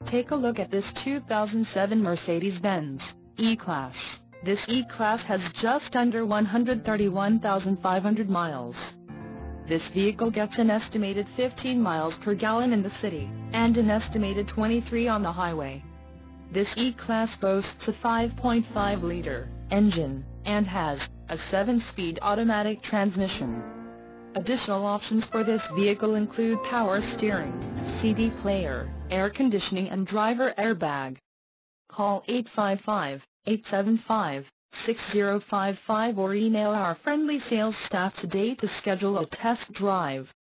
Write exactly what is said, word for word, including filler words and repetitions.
Take a look at this two thousand seven Mercedes-Benz E-Class. This E-Class has just under one hundred thirty-one thousand five hundred miles. This vehicle gets an estimated fifteen miles per gallon in the city, and an estimated twenty-three on the highway. This E-Class boasts a five point five liter engine, and has a seven-speed automatic transmission. Additional options for this vehicle include power steering, C D player, air conditioning and driver airbag. Call eight five five, eight seven five, six zero five five or email our friendly sales staff today to schedule a test drive.